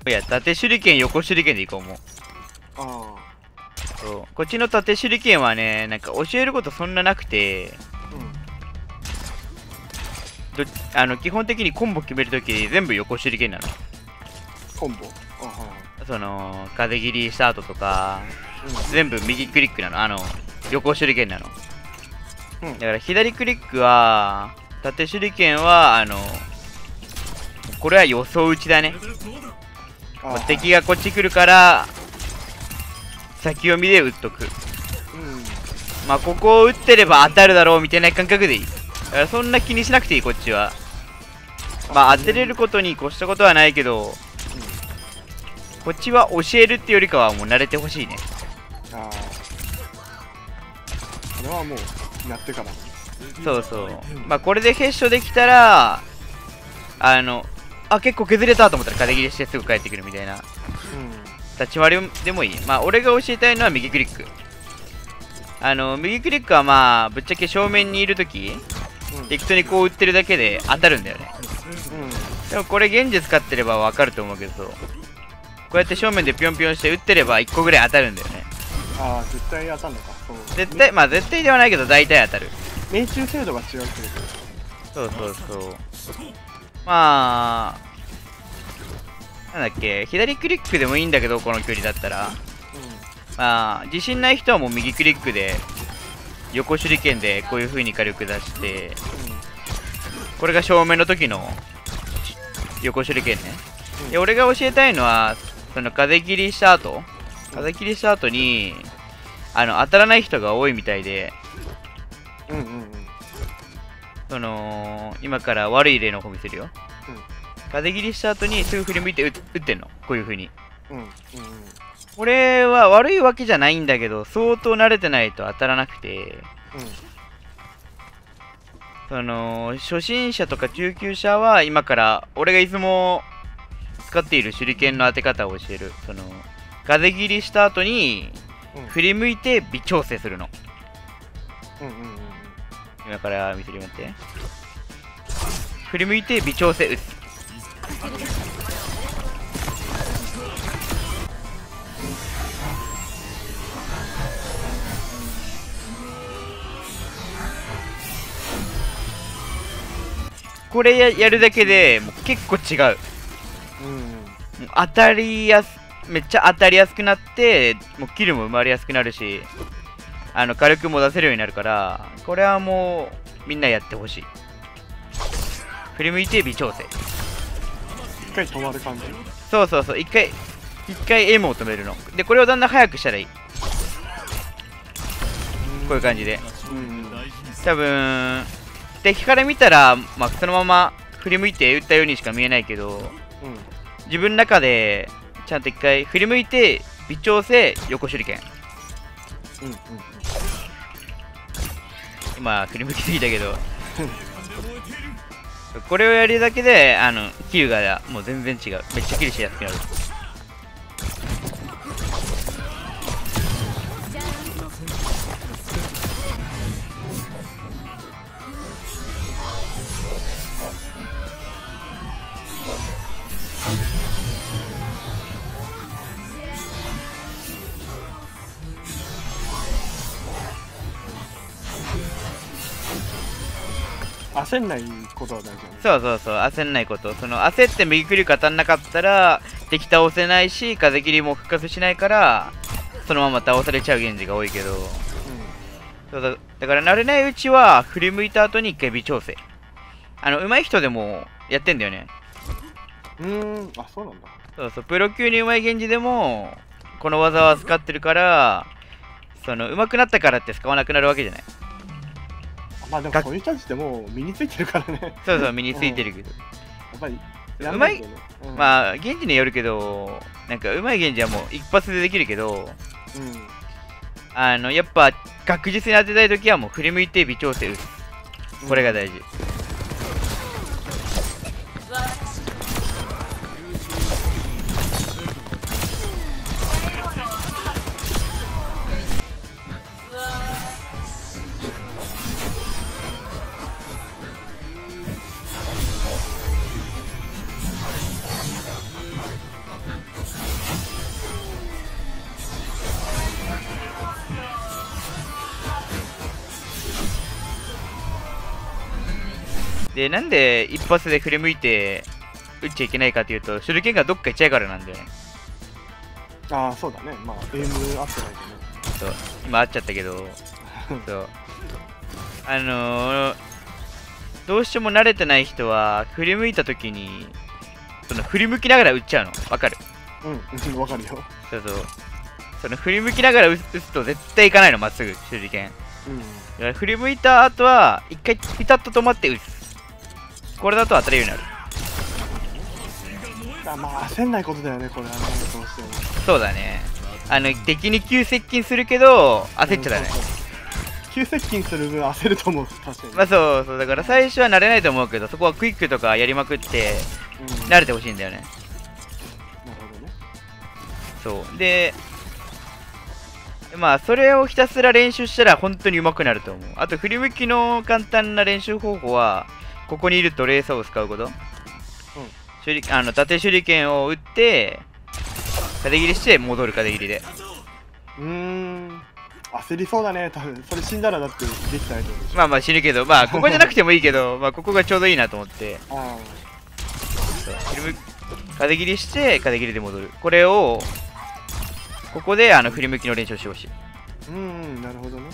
いや、縦手裏剣、横手裏剣でいこう、もう。 あそう。こっちの縦手裏剣はね、なんか教えることそんななくて、基本的にコンボ決めるとき全部横手裏剣なの。 コンボ。 その、風切りした後とか、全部右クリックなの。横手裏剣なの。だから左クリックは、縦手裏剣は、これは予想打ちだね。敵がこっち来るから、先読みで打っとく。まあ、ここを打ってれば当たるだろうみたいな感覚でいい。だからそんな気にしなくていい、こっちは。まあ、当てれることに越したことはないけど、こっちは教えるってよりかはもう慣れてほしいね。 ああ。これはもう、やってから。 そうそう。まあ、これで決勝できたら、結構削れたと思ったら風切りしてすぐ帰ってくるみたいな。立ち回りでもいい。まあ、俺が教えたいのは右クリック。右クリックはまあ、ぶっちゃけ正面にいるとき、適当にこう打ってるだけで当たるんだよね。でもこれ現実使ってればわかると思うけど、こうやって正面でピョンピョンして打ってれば1個ぐらい当たるんだよね。 ああ、絶対当たるのか。 絶対、まあ絶対ではないけど大体当たる。 命中精度が違うってこと。 そうそうそう。まあ、なんだっけ、左クリックでもいいんだけど、この距離だったら。まあ、自信ない人はもう右クリックで、横手裏剣でこういう風に火力出して、これが正面の時の横手裏剣ね。で、俺が教えたいのは、その風切りした後に、当たらない人が多いみたいで、その、今から悪い例の方見せるよ。風切りした後にすぐ振り向いて打ってんの。こういう風に。これは悪いわけじゃないんだけど、相当慣れてないと当たらなくて、その、初心者とか中級者は今から、俺がいつも使っている手裏剣の当て方を教える。その、風切りした後に、振り向いて微調整するの。今から見せるようになって。振り向いて微調整打つ。これやるだけでもう結構違う。当たりやす、めっちゃ当たりやすくなって、もうキルも生まれやすくなるし、火力も出せるようになるから、これはもうみんなやってほしい。振り向いて微調整。 一回止まる感じ。 そうそうそう、一回エイムを止めるので、これをだんだん速くしたらいい。こういう感じで。多分敵から見たら、まあ、そのまま振り向いて打ったようにしか見えないけど、自分の中でちゃんと一回振り向いて微調整横手裏剣。今振り向きすぎたけどこれをやるだけでキルがもう全然違う。めっちゃキルしやすくなる。 焦んないことは大丈夫。 そうそうそう、焦んないこと。その焦って右クリック当たんなかったら敵倒せないし、風切りも復活しないからそのまま倒されちゃう現実が多いけど、そうだから慣れないうちは振り向いた後に一回微調整。上手い人でもやってんだよね。 あ、そうなんだ。 そうそう、プロ級に上手い源氏でもこの技は使ってるから、その上手くなったからって使わなくなるわけじゃない。 まあでもそういう人たちってもう身についてるからね。 そうそう、身についてるけど、 やっぱりうまい、まあ源氏によるけど、なんか上手い源氏はもう一発でできるけど、やっぱ確実に当てたいときはもう振り向いて微調整打つ。これが大事。 で、なんで一発で振り向いて打っちゃいけないかというと、手裏剣がどっか行っちゃうからなんだよね。 ああ、そうだね。まあ、エイム合ってないとね。 そう、今合っちゃったけど、そう。どうしても慣れてない人は、振り向いたときに、その振り向きながら打っちゃうの。わかる？ うん、わかるよ。 そうそう。その振り向きながら打つと絶対いかないの、まっすぐ、手裏剣。だから振り向いた後は、一回ピタッと止まって打つ。これだと当たるようになる。 まあ、焦んないことだよね、これはね、どうしても。 そうだね。敵に急接近するけど、焦っちゃダメ。 急接近する分焦ると思う、確かに。 まあそうそう、だから最初は慣れないと思うけど、そこはクイックとかやりまくって、慣れてほしいんだよね。 なるほどね。 そう。で、まあ、それをひたすら練習したら本当に上手くなると思う。あと、振り向きの簡単な練習方法は、ここにいるとレーサーを使うこと。縦手裏剣を打って、風切りして戻る風切りで。 焦りそうだね、多分。それ死んだらだってできたないと思う。 まあまあ死ぬけど、まあここじゃなくてもいいけど、まあここがちょうどいいなと思って。風切りして、風切りで戻る。これを、ここで振り向きの練習をしてほしい。 なるほどね。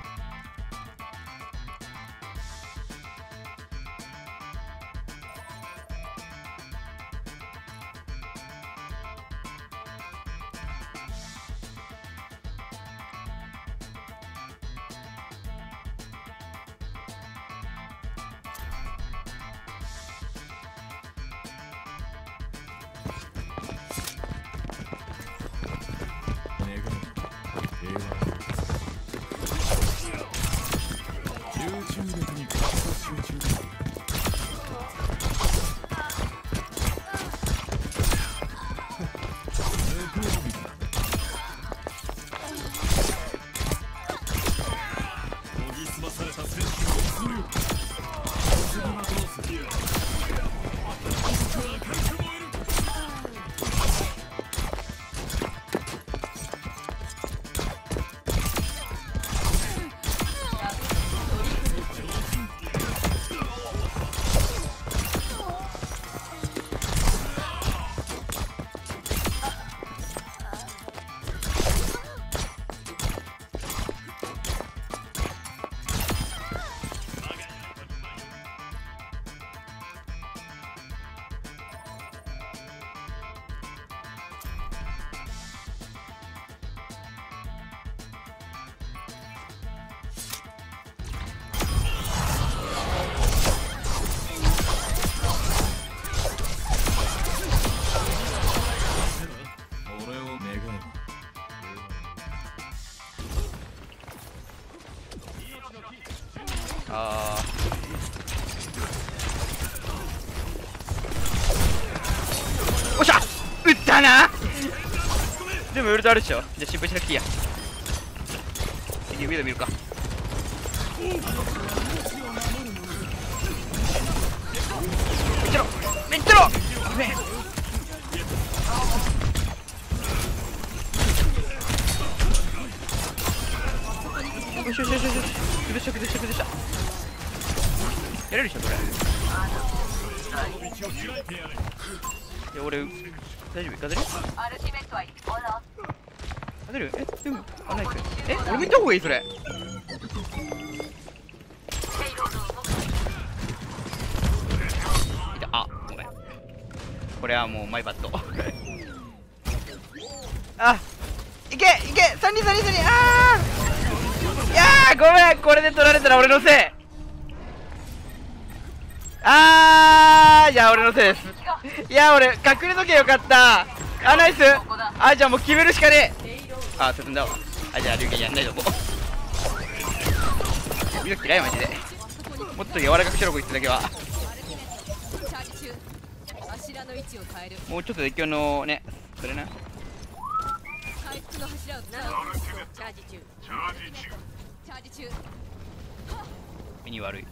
おっしゃ撃ったな。でもウルトあるっしょ。じゃあ心配しなくていいや。次上で見るか。めっちゃろめっちゃろごめん。よしよしよしよし、崩した崩した崩した。やれるでしょこれ。いや俺大丈夫？勝てる？勝てる？でもナイス。俺も行った方がいいそれ。いた。あ、ごめん。これはもうマイバット。あ、いけいけ、3人3人3人。あー、いやーごめん、これで取られたら俺のせい。いや俺のせいです。いや俺隠れとけよかった。あ、ナイス。じゃあもう決めるしかねえ。進んだわ。じゃあ龍拳やんないとこ見る嫌いマジで。もっと柔らかくしろこいつだけは。もうちょっと絶叫のね、それな。目に悪い。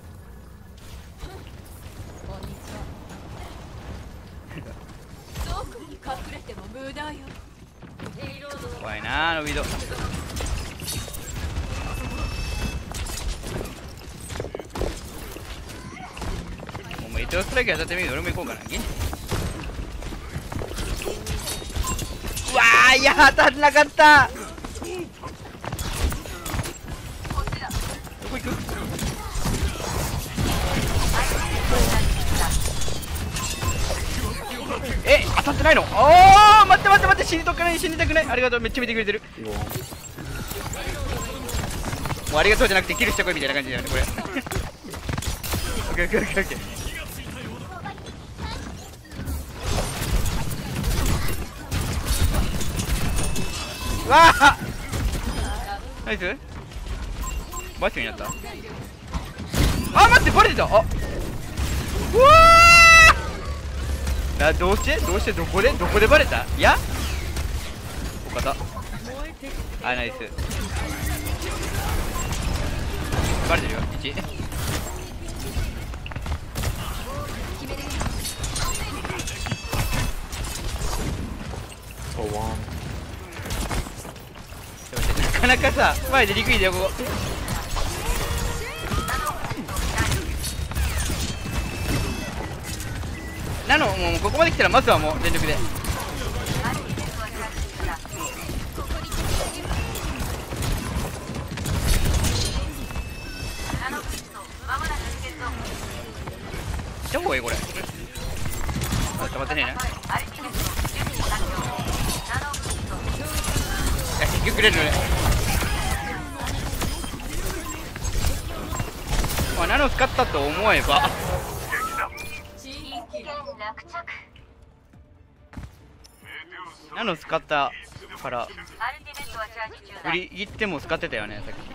怖いなノビード。 伊藤ストライク当たってみる。俺も行こうかな。うわー、いや当たんなかった。どこ行く？当たってないの？おー、待って待って待って、死にたくない、死にたくない。ありがとう、めっちゃ見てくれてる。もうありがとうじゃなくてキルしてこいみたいな感じだよねこれ。オッケーオッケーオッケーオッケー。わあナイス。バスになった。あ、待って、バレてた。あ、うわー、どうしてどこでバレた。いや岡田、あ、ナイス。バレてるよ。1なかなかさ、前でリクイだよここ。なの、もうここまで来たらまずはもう全力で。どこへこれ。あ、止まってねえな。いや、結局くれるのね。まあ、ナノ使ったと思えばナノ使ったから振り切っても使ってたよね、さっき。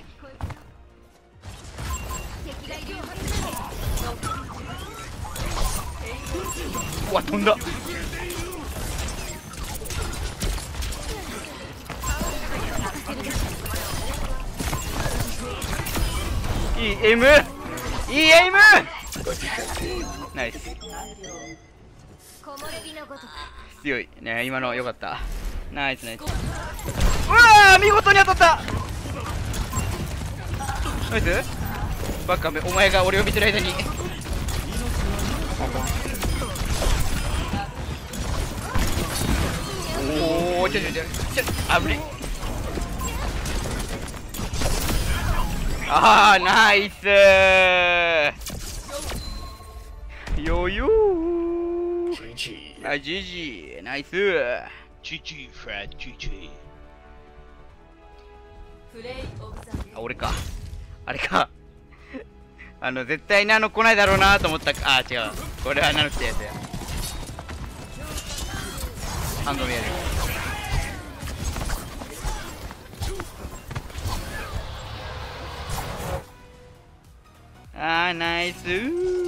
うわ、飛んだ。いいエイム、いいエイム。ナイス。強いね、今の良かった。ナイスナイス。うわー、見事に当たった。ナイス。バカめ、お前が俺を見てる間に。おお、ちょあぶね。あー、ナイスー。余裕。あ、GG、ナイスー。GG、フレッド、GG。あ、俺か。あれか。絶対ナノ来ないだろうなと思った。あ、違う。これはナノ来たやつや。ハンドメール。あー、ナイスー。